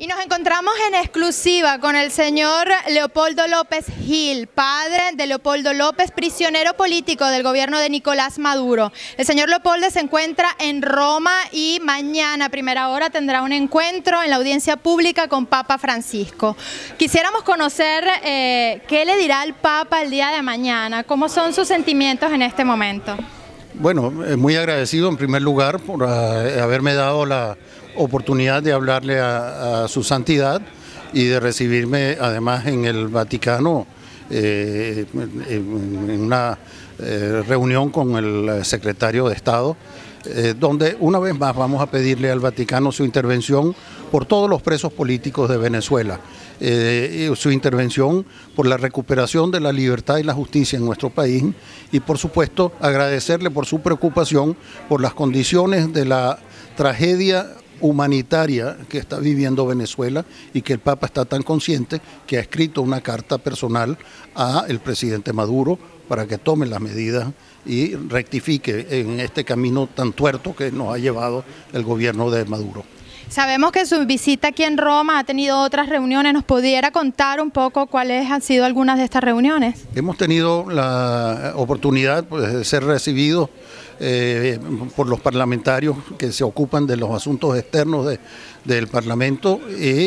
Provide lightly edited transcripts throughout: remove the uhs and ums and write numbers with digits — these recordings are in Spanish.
Y nos encontramos en exclusiva con el señor Leopoldo López Gil, padre de Leopoldo López, prisionero político del gobierno de Nicolás Maduro. El señor Leopoldo se encuentra en Roma y mañana a primera hora tendrá un encuentro en la audiencia pública con Papa Francisco. Quisiéramos conocer qué le dirá al Papa el día de mañana, cómo son sus sentimientos en este momento. Bueno, muy agradecido en primer lugar por haberme dado la oportunidad de hablarle a su santidad y de recibirme además en el Vaticano en una reunión con el secretario de Estado, donde una vez más vamos a pedirle al Vaticano su intervención por todos los presos políticos de Venezuela, su intervención por la recuperación de la libertad y la justicia en nuestro país y por supuesto agradecerle por su preocupación por las condiciones de la tragedia humanitaria que está viviendo Venezuela y que el Papa está tan consciente que ha escrito una carta personal al presidente Maduro para que tome las medidas y rectifique en este camino tan tuerto que nos ha llevado el gobierno de Maduro. Sabemos que su visita aquí en Roma ha tenido otras reuniones. ¿Nos pudiera contar un poco cuáles han sido algunas de estas reuniones? Hemos tenido la oportunidad de ser recibidos por los parlamentarios que se ocupan de los asuntos externos del Parlamento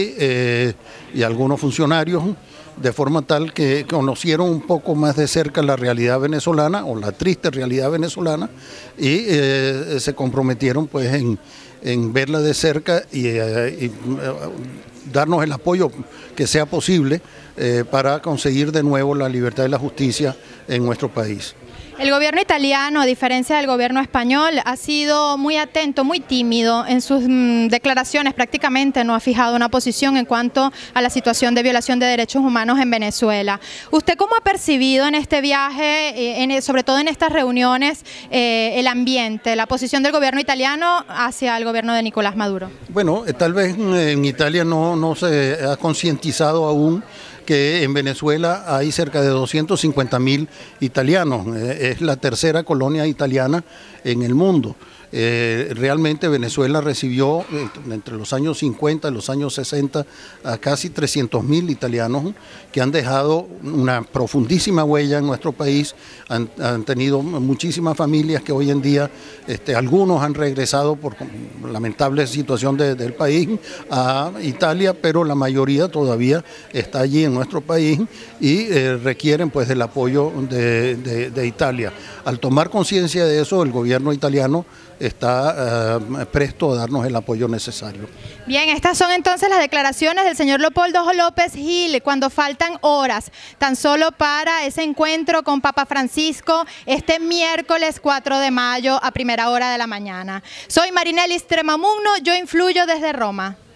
y algunos funcionarios, de forma tal que conocieron un poco más de cerca la realidad venezolana o la triste realidad venezolana y se comprometieron pues en verla de cerca y darnos el apoyo que sea posible para conseguir de nuevo la libertad y la justicia en nuestro país. El gobierno italiano, a diferencia del gobierno español, ha sido muy atento, muy tímido en sus declaraciones, prácticamente no ha fijado una posición en cuanto a la situación de violación de derechos humanos en Venezuela. ¿Usted cómo ha percibido en este viaje, sobre todo en estas reuniones, el ambiente, la posición del gobierno italiano hacia el gobierno de Nicolás Maduro? Bueno, tal vez en Italia no se ha concientizado aún que en Venezuela hay cerca de 250.000 italianos, es la tercera colonia italiana en el mundo. Realmente Venezuela recibió entre los años 50 y los años 60 a casi 300.000 italianos que han dejado una profundísima huella en nuestro país, han tenido muchísimas familias que hoy en día, algunos han regresado por lamentable situación del país a Italia, pero la mayoría todavía está allí en nuestro país y requieren pues del apoyo de Italia. Al tomar conciencia de eso, el gobierno italiano está presto a darnos el apoyo necesario. Bien, estas son entonces las declaraciones del señor Leopoldo López Gil cuando faltan horas tan solo para ese encuentro con Papa Francisco este miércoles 4 de mayo a primera hora de la mañana. Soy Marinelli Stremamugno, yo influyo desde Roma.